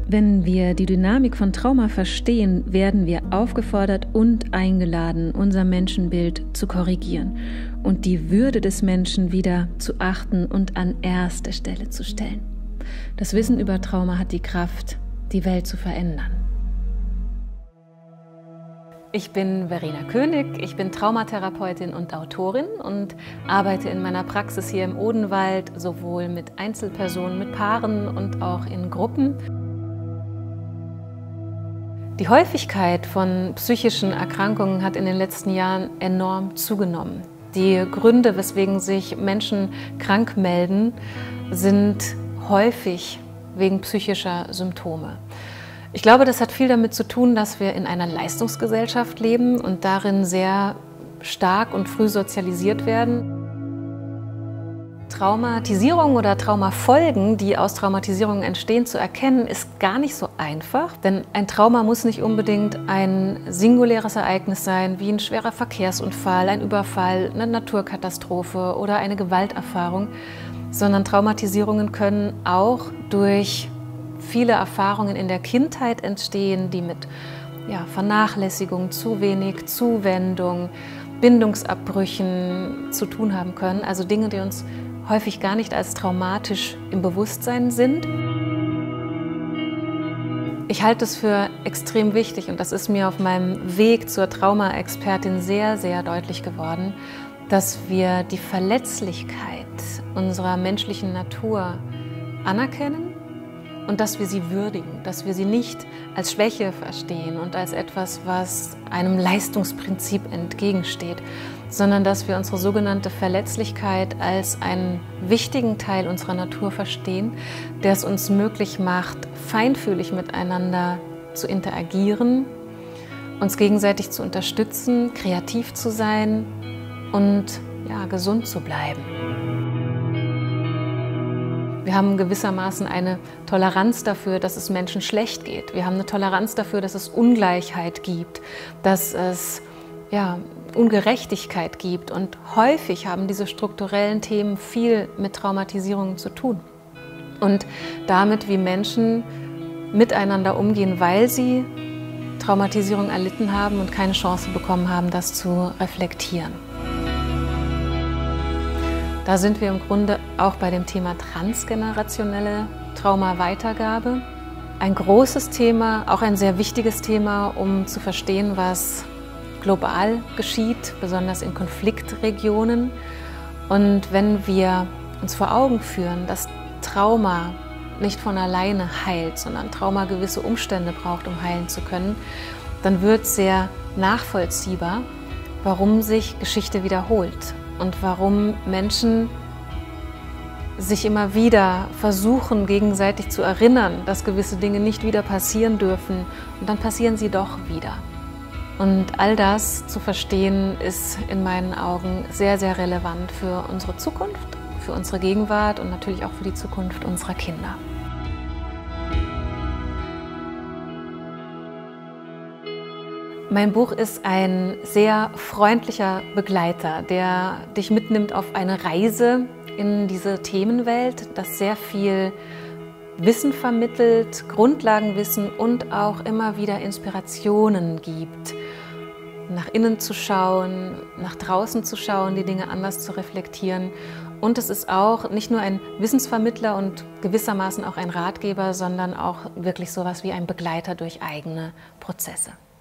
Wenn wir die Dynamik von Trauma verstehen, werden wir aufgefordert und eingeladen, unser Menschenbild zu korrigieren und die Würde des Menschen wieder zu achten und an erste Stelle zu stellen. Das Wissen über Trauma hat die Kraft, die Welt zu verändern. Ich bin Verena König, ich bin Traumatherapeutin und Autorin und arbeite in meiner Praxis hier im Odenwald sowohl mit Einzelpersonen, mit Paaren und auch in Gruppen. Die Häufigkeit von psychischen Erkrankungen hat in den letzten Jahren enorm zugenommen. Die Gründe, weswegen sich Menschen krank melden, sind häufig wegen psychischer Symptome. Ich glaube, das hat viel damit zu tun, dass wir in einer Leistungsgesellschaft leben und darin sehr stark und früh sozialisiert werden. Traumatisierung oder Traumafolgen, die aus Traumatisierungen entstehen, zu erkennen, ist gar nicht so einfach. Denn ein Trauma muss nicht unbedingt ein singuläres Ereignis sein, wie ein schwerer Verkehrsunfall, ein Überfall, eine Naturkatastrophe oder eine Gewalterfahrung, sondern Traumatisierungen können auch durch viele Erfahrungen in der Kindheit entstehen, die mit Vernachlässigung, zu wenig Zuwendung, Bindungsabbrüchen zu tun haben können. Also Dinge, die uns häufig gar nicht als traumatisch im Bewusstsein sind. Ich halte es für extrem wichtig und das ist mir auf meinem Weg zur Trauma-Expertin sehr, sehr deutlich geworden, dass wir die Verletzlichkeit unserer menschlichen Natur anerkennen und dass wir sie würdigen, dass wir sie nicht als Schwäche verstehen und als etwas, was einem Leistungsprinzip entgegensteht, sondern dass wir unsere sogenannte Verletzlichkeit als einen wichtigen Teil unserer Natur verstehen, der es uns möglich macht, feinfühlig miteinander zu interagieren, uns gegenseitig zu unterstützen, kreativ zu sein und gesund zu bleiben. Wir haben gewissermaßen eine Toleranz dafür, dass es Menschen schlecht geht. Wir haben eine Toleranz dafür, dass es Ungleichheit gibt, dass es Ungerechtigkeit gibt. Und häufig haben diese strukturellen Themen viel mit Traumatisierungen zu tun. Und damit, wie Menschen miteinander umgehen, weil sie Traumatisierung erlitten haben und keine Chance bekommen haben, das zu reflektieren. Da sind wir im Grunde auch bei dem Thema transgenerationelle Traumaweitergabe. Ein großes Thema, auch ein sehr wichtiges Thema, um zu verstehen, was global geschieht, besonders in Konfliktregionen. Und wenn wir uns vor Augen führen, dass Trauma nicht von alleine heilt, sondern Trauma gewisse Umstände braucht, um heilen zu können, dann wird sehr nachvollziehbar, warum sich Geschichte wiederholt. Und warum Menschen sich immer wieder versuchen, gegenseitig zu erinnern, dass gewisse Dinge nicht wieder passieren dürfen und dann passieren sie doch wieder. Und all das zu verstehen, ist in meinen Augen sehr, sehr relevant für unsere Zukunft, für unsere Gegenwart und natürlich auch für die Zukunft unserer Kinder. Mein Buch ist ein sehr freundlicher Begleiter, der dich mitnimmt auf eine Reise in diese Themenwelt, das sehr viel Wissen vermittelt, Grundlagenwissen und auch immer wieder Inspirationen gibt, nach innen zu schauen, nach draußen zu schauen, die Dinge anders zu reflektieren. Und es ist auch nicht nur ein Wissensvermittler und gewissermaßen auch ein Ratgeber, sondern auch wirklich sowas wie ein Begleiter durch eigene Prozesse.